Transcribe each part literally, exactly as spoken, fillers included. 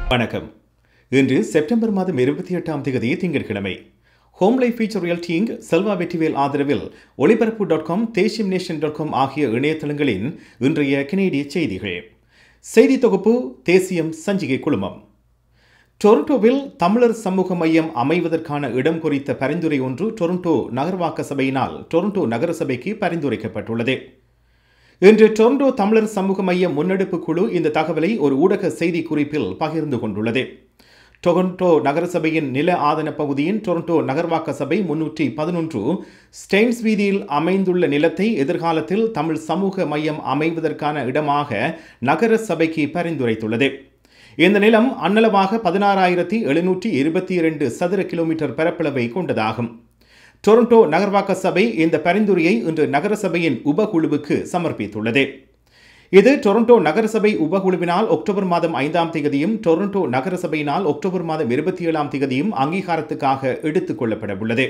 வணக்கம். இன்று செப்டம்பர் மாதம் இருபத்தி எட்டாம் தேதி திங்கட்கிழமை. Home life feature realty inc Selva Vetrivel ஆதரவில் ஒளிபரப்பு டாட் காம் தேசியம் நேஷன் டாட் காம் ஆகிய இணையதளங்களின் இன்றைய கனேடிய செய்திகள். செய்தி தொகுப்பு தேசியம் சஞ்சிகை குழுமம். டொரண்டோவில் தமிழர் சமூக மையம் அமைவதற்கான இடம் குறித்த பரிந்துரை ஒன்று டொரண்டோ நகர்வாக்க சபையினால் டொரண்டோ நகரசபைக்கு பரிந்துரைக்கப்பட்டுள்ளது. இன்று டொரண்டோ தமிழர் சமூக மைய முன்னெடுப்பு குழு இந்த தகவலை ஒரு ஊடக செய்தி குறிப்பில் பகிர்ந்து கொண்டுள்ளது. டொரண்டோ நகரசபையின் நில ஆதன பகுதியின் டொரண்டோ நகர்வாக்க சபை முன்னூற்றி பதினொன்று ஸ்டெயின்ஸ் வீதியில் அமைந்துள்ள நிலத்தை எதிர்காலத்தில் தமிழ் சமூக மையம் அமைவதற்கான இடமாக நகர சபைக்கு பரிந்துரைத்துள்ளது. இந்த நிலம் அன்னளவாக பதினாறாயிரத்தி எழுநூற்றி இருபத்தி இரண்டு சதுர கிலோமீட்டர் பரப்பளவை கொண்டதாகும். டொரண்டோ நகர்வாக்க சபை இந்த பரிந்துரையை இன்று நகரசபையின் உபகுழுவுக்கு சமர்ப்பித்துள்ளது. இது டொரண்டோ நகரசபை உபகுழுவினால் அக்டோபர் மாதம் ஐந்தாம் தேதியும் டொரண்டோ நகரசபையினால் அக்டோபர் மாதம் இருபத்தி ஏழாம் தேதியும் அங்கீகாரத்துக்காக எடுத்துக் கொள்ளப்பட உள்ளது.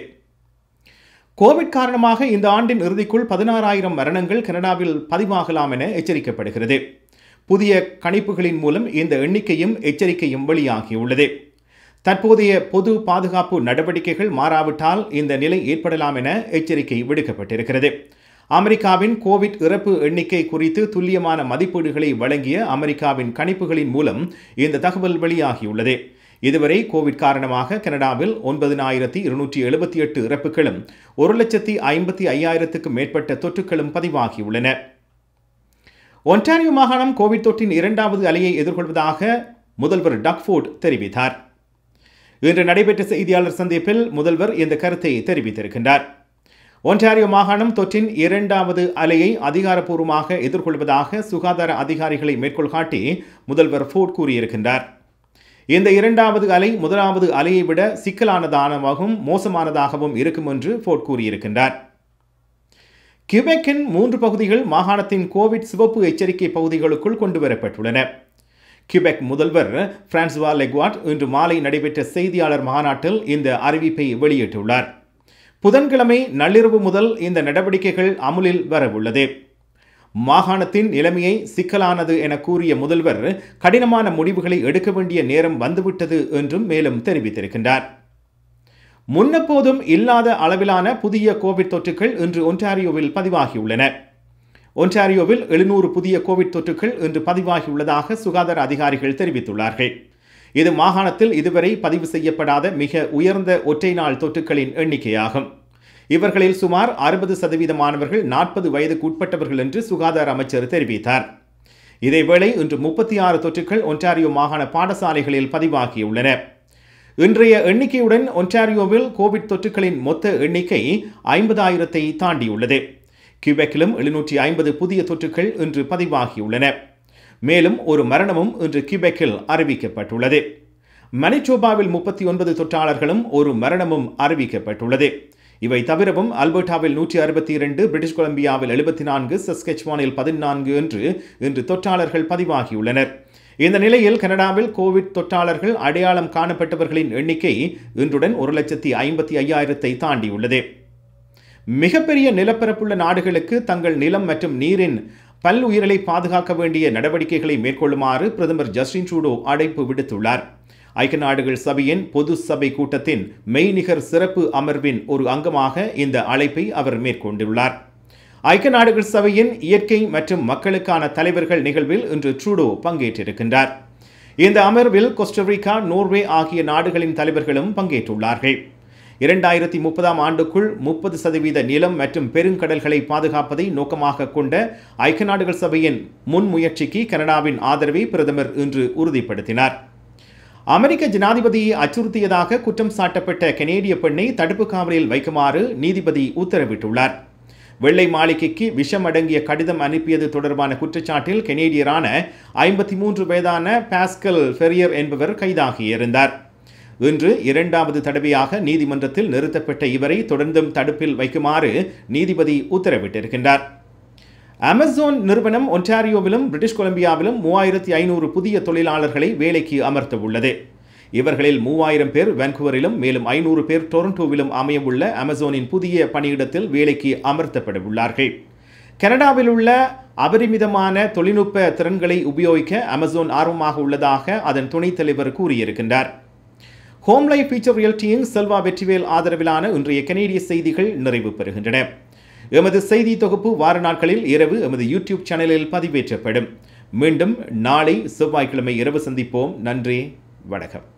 கோவிட் காரணமாக இந்த ஆண்டின் இறுதிக்குள் பதினாறாயிரம் மரணங்கள் கனடாவில் பதிவாகலாம் என எச்சரிக்கப்படுகிறது. புதிய கணிப்புகளின் மூலம் இந்த எண்ணிக்கையும் எச்சரிக்கையும் வெளியாகியுள்ளது. தற்போதைய பொது பாதுகாப்பு நடவடிக்கைகள் மாறாவிட்டால் இந்த நிலை ஏற்படலாம் என எச்சரிக்கை விடுக்கப்பட்டிருக்கிறது. அமெரிக்காவின் கோவிட் இறப்பு எண்ணிக்கை குறித்து துல்லியமான மதிப்பீடுகளை வழங்கிய அமெரிக்காவின் கணிப்புகளின் மூலம் இந்த தகவல் வெளியாகியுள்ளது. இதுவரை கோவிட் காரணமாக கனடாவில் ஒன்பதினாயிரத்தி இருநூற்றி எழுபத்தி எட்டு இறப்புகளும் ஒரு லட்சத்தி ஐம்பத்தி ஐயாயிரத்துக்கும் மேற்பட்ட தொற்றுகளும் பதிவாகியுள்ளன. ஒன்டாரியோ மாகாணம் கோவிட் தொற்றின் இரண்டாவது அலையை எதிர்கொள்வதாக முதல்வர் டக்ஃபோர்ட் தெரிவித்தார். இன்று நடைபெற்ற செய்தியாளர் சந்திப்பில் முதல்வர் இந்த கருத்தை தெரிவித்திருக்கின்றார். ஒன்டாரியோ மாகாணம் தொற்றின் இரண்டாவது அலையை அதிகாரப்பூர்வமாக எதிர்கொள்வதாக சுகாதார அதிகாரிகளை மேற்கோள் காட்டி முதல்வர் ஃபோர்ட் கூறியிருக்கின்றார். இந்த இரண்டாவது அலை முதலாவது அலையை விட சிக்கலானதாகவும் மோசமானதாகவும் இருக்கும் என்று ஃபோர்ட் கூறியிருக்கின்றார். கியூபெக்கின் மூன்று பகுதிகள் மாகாணத்தின் கோவிட் சிவப்பு எச்சரிக்கை பகுதிகளுக்குள் கொண்டுவரப்பட்டுள்ளன. கியூபெக் முதல்வர் பிரான்சுவா லெக்வாட் இன்று மாலை நடைபெற்ற செய்தியாளர் மாநாட்டில் இந்த அறிவிப்பை வெளியிட்டுள்ளார். புதன்கிழமை நள்ளிரவு முதல் இந்த நடவடிக்கைகள் அமுலில் வரவுள்ளது. மாகாணத்தின் நிலைமையை சிக்கலானது என கூறிய முதல்வர் கடினமான முடிவுகளை எடுக்க வேண்டிய நேரம் வந்துவிட்டது என்றும் மேலும் தெரிவித்திருக்கின்றார். முன்னெப்போதும் இல்லாத அளவிலான புதிய கோவிட் தொற்றுகள் இன்று ஒன்டாரியோவில் பதிவாகியுள்ளன. ஒன்டாரியோவில் எழுநூறு புதிய கோவிட் தொற்றுகள் இன்று பதிவாகியுள்ளதாக சுகாதார அதிகாரிகள் தெரிவித்துள்ளார்கள். இது மாகாணத்தில் இதுவரை பதிவு செய்யப்படாத மிக உயர்ந்த ஒற்றை நாள் தொற்றுகளின் எண்ணிக்கையாகும். இவர்களில் சுமார் அறுபது சதவீத மாணவர்கள் நாற்பது வயதுக்கு உட்பட்டவர்கள் என்று சுகாதார அமைச்சர் தெரிவித்தார். இதேவேளை இன்று முப்பத்தி ஆறு தொற்றுகள் ஒன்டாரியோ மாகாண பாடசாலைகளில் பதிவாகியுள்ளன. இன்றைய எண்ணிக்கையுடன் ஒன்டாரியோவில் கோவிட் தொற்றுகளின் மொத்த எண்ணிக்கை ஐம்பதாயிரத்தை தாண்டியுள்ளது. கியூபெக்கிலும் எழுநூற்றி ஐம்பது புதிய தொற்றுகள் இன்று பதிவாகியுள்ளன. மேலும் ஒரு மரணமும் இன்று கியூபெக்கில் அறிவிக்கப்பட்டுள்ளது. மனிடோபாவில் முப்பத்தி ஒன்பது தொற்றாளர்களும் ஒரு மரணமும் அறிவிக்கப்பட்டுள்ளது. இவை தவிரவும் அல்பர்டாவில் நூற்றி அறுபத்தி இரண்டு, பிரிட்டிஷ் கொலம்பியாவில் எழுபத்தி நான்கு, சஸ்கெச்வானில் பதினான்கு என்று இன்று தொற்றாளர்கள் பதிவாகியுள்ளனர். இந்த நிலையில் கனடாவில் கோவிட் தொற்றாளர்கள் அடையாளம் காணப்பட்டவர்களின் எண்ணிக்கை இன்றுடன் ஒரு லட்சத்தி ஐம்பத்தி ஐயாயிரத்தை தாண்டியுள்ளது. மிகப்பெரிய நிலப்பரப்புள்ள நாடுகளுக்கு தங்கள் நிலம் மற்றும் நீரின் பல்லுயிரலை பாதுகாக்க வேண்டிய நடவடிக்கைகளை மேற்கொள்ளுமாறு பிரதமர் ஜஸ்டின் ட்ரூடோ அழைப்பு விடுத்துள்ளார். ஐக்கிய நாடுகள் சபையின் பொது சபை கூட்டத்தின் மெய்நிகர் சிறப்பு அமர்வின் ஒரு அங்கமாக இந்த அழைப்பை அவர் மேற்கொண்டுள்ளார். ஐக்கிய நாடுகள் சபையின் இயற்கை மற்றும் மக்களுக்கான தலைவர்கள் நிகழ்வில் இன்று ட்ரூடோ பங்கேற்றிருக்கின்றார். இந்த அமர்வில் கோஸ்டரிக்கா, நோர்வே ஆகிய நாடுகளின் தலைவர்களும் பங்கேற்றுள்ளார்கள். இரண்டாயிரத்தி முப்பதாம் ஆண்டுக்குள் முப்பது சதவீத நிலம் மற்றும் பெருங்கடல்களை பாதுகாப்பதை நோக்கமாக கொண்ட ஐக்கிய நாடுகள் சபையின் முன்முயற்சிக்கு கனடாவின் ஆதரவை பிரதமர் இன்று உறுதிப்படுத்தினார். அமெரிக்க ஜனாதிபதியை அச்சுறுத்தியதாக குற்றம் சாட்டப்பட்ட கனேடிய பெண்ணை தடுப்பு காவலில் வைக்குமாறு நீதிபதி உத்தரவிட்டுள்ளார். வெள்ளை மாளிகைக்கு விஷம் அடங்கிய கடிதம் அனுப்பியது தொடர்பான குற்றச்சாட்டில் கனேடியரான ஐம்பத்தி மூன்று வயதான பாஸ்கல் ஃபெரியர் என்பவர் கைதாகியிருந்தார். இன்று இரண்டாவது தடவையாக நீதிமன்றத்தில் நிறுத்தப்பட்ட இவரை தொடர்ந்தும் தடுப்பில் வைக்குமாறு நீதிபதி உத்தரவிட்டிருக்கின்றார். அமேசான் நிறுவனம் ஒன்டாரியோவிலும் பிரிட்டிஷ் கொலம்பியாவிலும் மூவாயிரத்தி ஐநூறு புதிய தொழிலாளர்களை வேலைக்கு அமர்த்த உள்ளது. இவர்களில் மூவாயிரம் பேர் வான்கூவரிலும் மேலும் ஐநூறு பேர் டொரண்டோவிலும் அமையவுள்ள அமேசானின் புதிய பணியிடத்தில் வேலைக்கு அமர்த்தப்பட உள்ளார்கள். கனடாவில் உள்ள அபரிமிதமான தொழில்நுட்ப திறன்களை உபயோகிக்க அமேசான் ஆர்வமாக உள்ளதாக அதன் துணைத் தலைவர் கூறியிருக்கின்றார். ஹோம் லைஃப் ஃபீச்சர் ரியல்டியின் செல்வா வெற்றிவேல் ஆதரவிலான இன்றைய கனேடிய செய்திகள் நிறைவு பெறுகின்றன. எமது செய்தி தொகுப்பு வார நாட்களில் இரவு எமது யூடியூப் சேனலில் பதிவேற்றப்படும். மீண்டும் நாளை செவ்வாய்க்கிழமை இரவு சந்திப்போம். நன்றி, வணக்கம்.